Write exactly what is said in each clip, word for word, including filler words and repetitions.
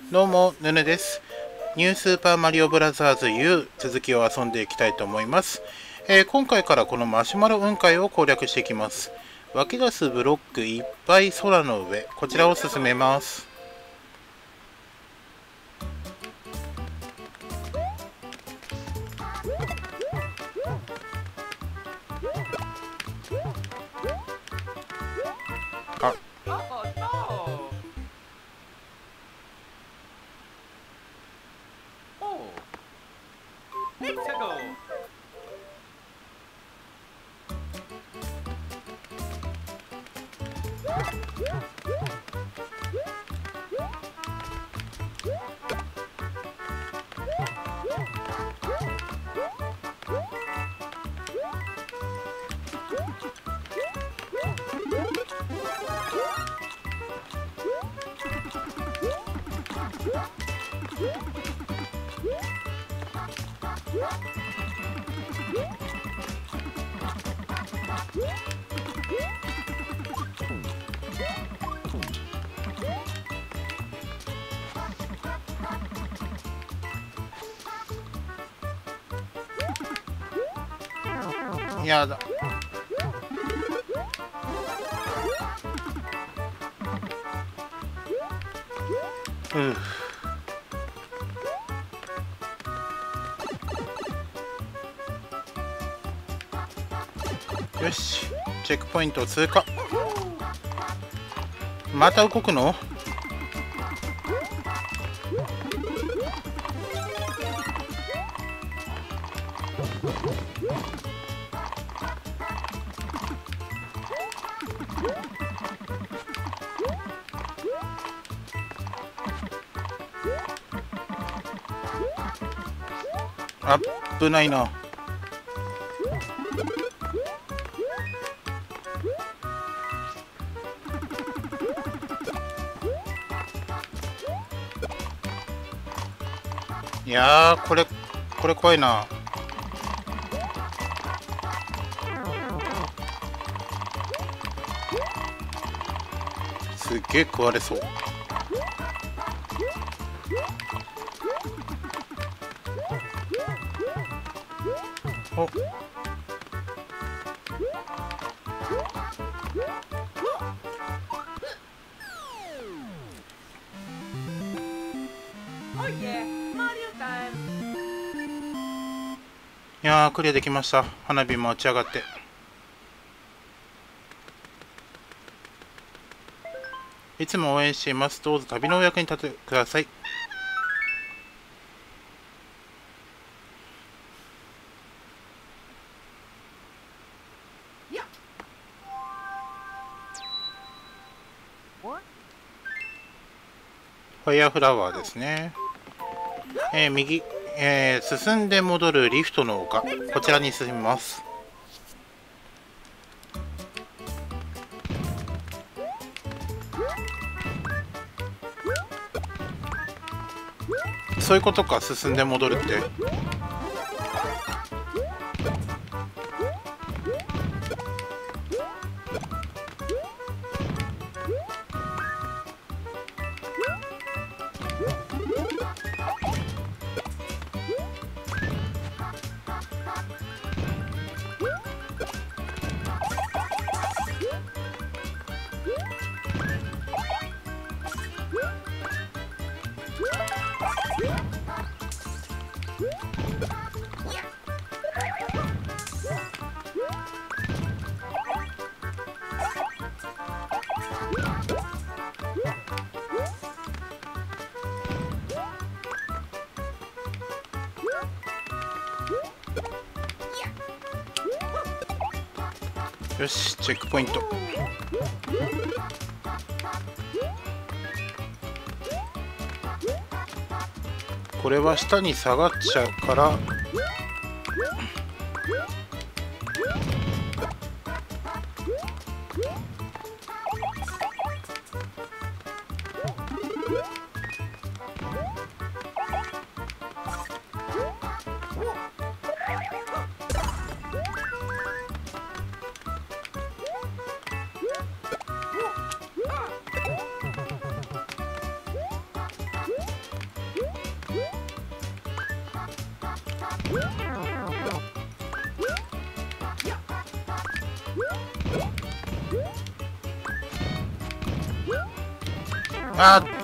どうも、ぬぬです。ニュースーパーマリオブラザーズ U 続きを遊んでいきたいと思います。えー、今回からこのマシュマロ雲海を攻略していきます。湧き出すブロックいっぱい空の上、こちらを進めます。あやだ。うよし、チェックポイントを通過。また動くの？危ないな。いやー、これこれ怖いな。すっげえ食われそう。おいやー、クリアできました。花火も打ち上がって。いつも応援しています。どうぞ旅のお役に立てください。ファイアフラワーですね。えー、右、えー、進んで戻るリフトの丘、こちらに進みます。そういうことか、進んで戻るって。よし、チェックポイント。これは下に下がっちゃうから、 あー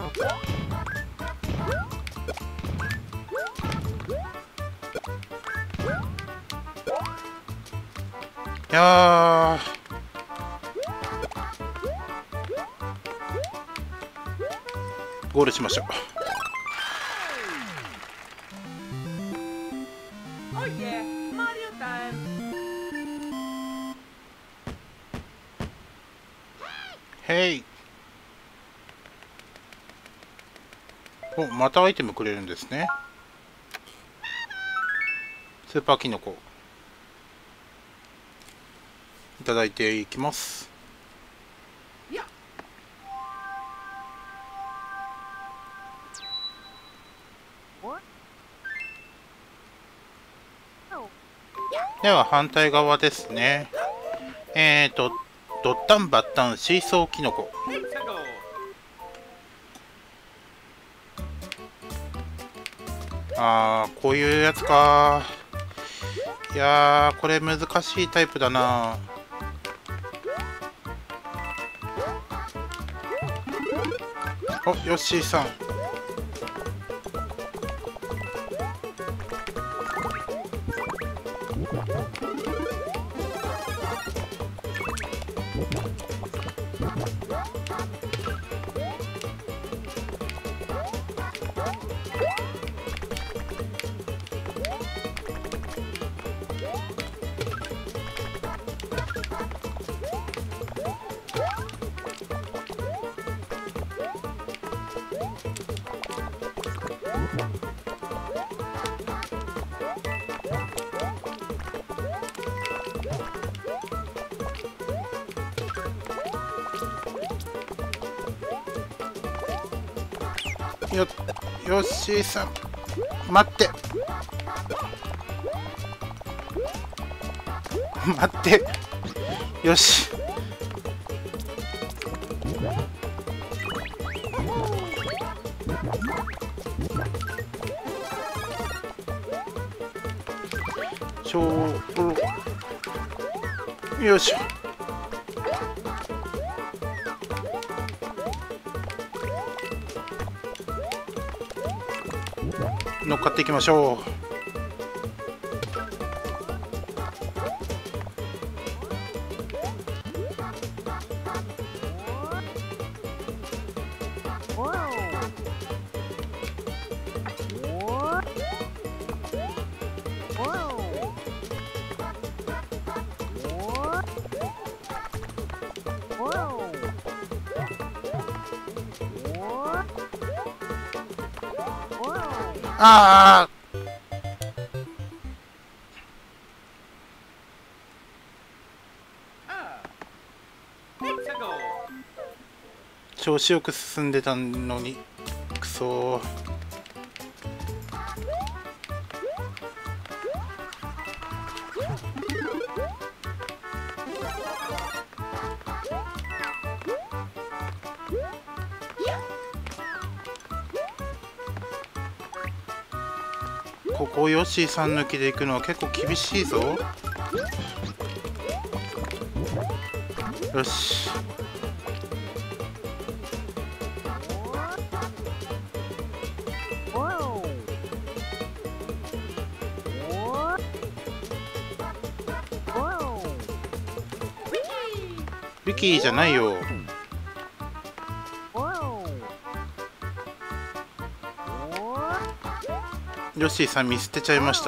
いやーゴールしましょう。へい。お、またアイテムくれるんですね。スーパーキノコいただいていきます。では反対側ですね。えーとドッタンバッタンシーソーキノコ。あー、こういうやつか。いやー、これ難しいタイプだな。お、ヨッシーさん。よ、ヨッシーさん、待って。待って。よし。ちょう、よいしょ。乗っかっていきましょう。ああ、調子よく進んでたのにくそー。ここヨッシーさん抜きで行くのは結構厳しいぞ。よし。ビキーじゃないよ。ヨッシーさん見捨てちゃいました。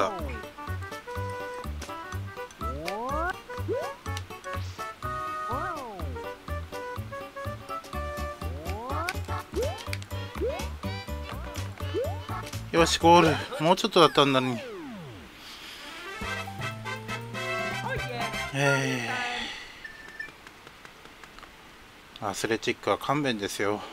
よしゴール。もうちょっとだったんだのに。えー、アスレチックは勘弁ですよ。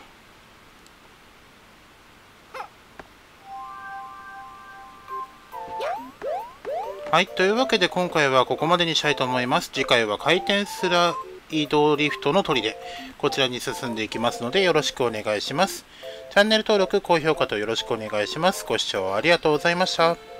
はい、というわけで今回はここまでにしたいと思います。次回は回転スライドリフトの砦、こちらに進んでいきますのでよろしくお願いします。チャンネル登録、高評価とよろしくお願いします。ご視聴ありがとうございました。